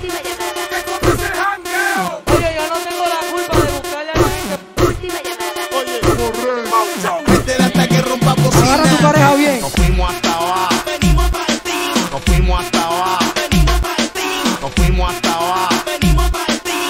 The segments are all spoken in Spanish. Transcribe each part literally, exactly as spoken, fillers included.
Oye, yo no tengo la culpa de buscarle a la gente. Métele hasta que rompa bocina. Agarra a tu pareja bien. Nos fuimos hasta abajo. Venimos a partir. Nos fuimos hasta abajo. Venimos a partir. Nos fuimos hasta abajo. Venimos a partir.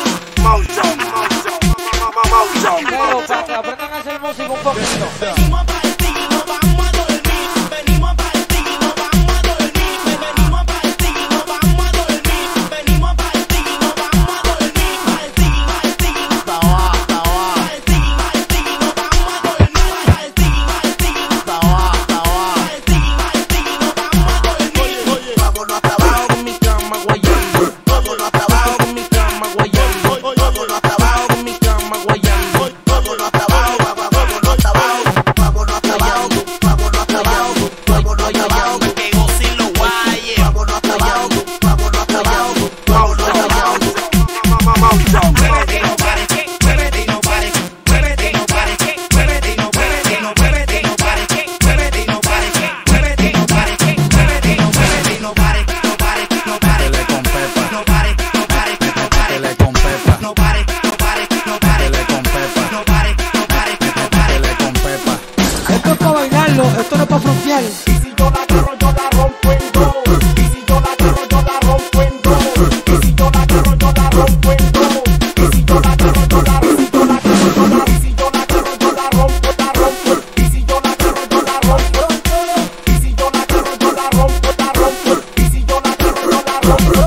Pero para que aprendan a hacer música un poquito. Venimos a partir, no vamos a dormir. Venimos a partir, no vamos a dormir. Venimos a partir, no vamos a dormir. Venimos a partir, no vamos a dormir. Partir, partir, Hasta abajo, hasta abajo. partir, partir, no vamos a dormir. Partir, partir, Hasta abajo, hasta abajo. partir, partir, no vamos a dormir. Vámonos hasta abajo con mi cama guayando. Vámonos hasta abajo con mi cama guayando. Vámonos hasta abajo con mi cama guayando. Vámonos hasta abajo, vámonos hasta abajo. Vámonos hasta abajo, vámonos hasta abajo. Vámonos hasta abajo. Que gocen los guayes. Vámonos hasta abajo, vámonos hasta abajo. Vámonos hasta abajo. Muévete y no pares, muévete y no pares, muévete y no pares, muévete y no pares, muévete y no pares, muévete y no pares, muévete y no pares, muévete y no pares, no pares, no pares, no pares, Dele con pepa. no pares, no pares, no pares, Dele con pepa. no pares, no pares, no pares, Dele con pepa. no pares, no pares, no pares. Dele con pepa. Esto es para bailarlo, esto no es para frontear. Y si yo la agarro, yo la rompo en dos. Y si yo la agarro, yo la rompo en dos. Y si yo la agarro, yo la rompo en dos. Y si yo la agarro, yo la rompo, yo la agarro, yo la. Y si yo la agarro, yo la rompo, la rompo. Y si yo la agarro, yo la rompo. Y si yo la agarro, yo la rompo, la rompo. Y si yo la agarro, yo la rompo.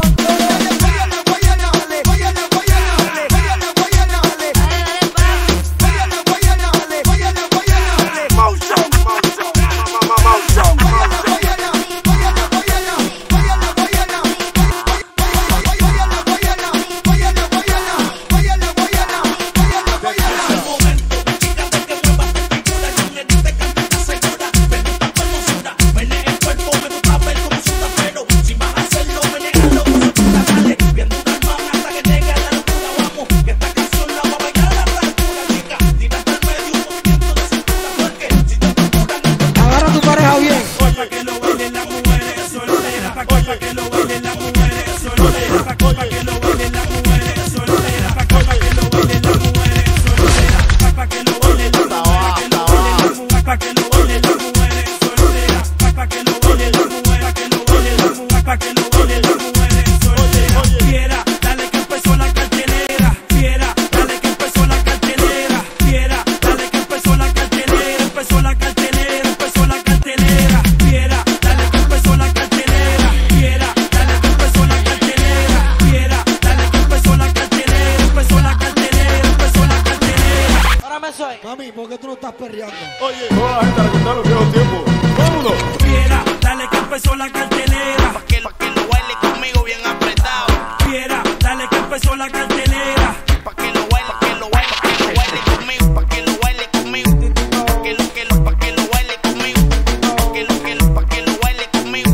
Agarra a tu pareja bien. Pa' que lo bailen las mujeres solteras, pa' que pa' que lo bailen las mujeres solteras, pa' que pa' que lo bailen las mujeres solteras, pa' que pa' que lo bailen las mujeres solteras, pa' pa' que lo bailen las mujeres, pa' que lo bailen las mujeres solteras, pa' pa' que lo bailen las mujeres, pa' que lo bailen las mujeres, pa' que lo bailen las mujeres solteras. Fiera, dale que empezó la cartelera, fiera, dale que empezó la cartelera, fiera, dale que empezó la cartelera, empezó la cartelera, empezó la cartelera, fiera, dale que empezó la cartelera, fiera, dale que empezó la cartelera, fiera, dale que empezó la cartelera, empezó la cartelera, empezó la cartelera. Ahora me soy. Mami, ¿por qué tú no estás perreando? Oye, toda la gente a recordar los viejos tiempos. ¡Vámonos! Fiera, dale que empezó la cartelera, Pa' que, pa' que lo baile conmigo bien apretado. fiera, dale que empezó la cartelera. Pa' que lo baile, pa' que lo baile, pa' que lo baile conmigo. Pa' que lo baile conmigo. Pa' que lo, que lo, pa' que lo baile conmigo. Pa' que lo, que lo, pa' que lo baile conmigo.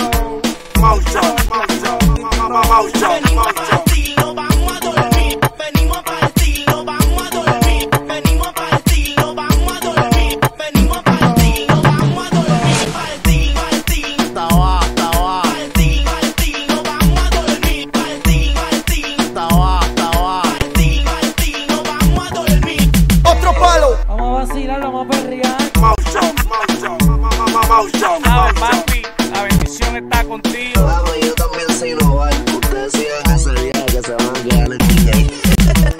Venimos a partir, no vamos a dormir. Venimos a partir, no vamos a dormir. Venimos a partir, no vamos a dormir. Venimos a partir, no vamos a dormir. Partir, partir, Hasta abajo, hasta abajo. partir, partir, no vamos a dormir. Partir, partir, Hasta abajo, hasta abajo. partir, partir, no vamos a dormir. Otro palo. Vamos a vacilar, vamos a perrear. Ah, papi, la bendición está contigo. Vamos, yo también soy Noval. Ustedes sigan ese día que se van a quedar en D J.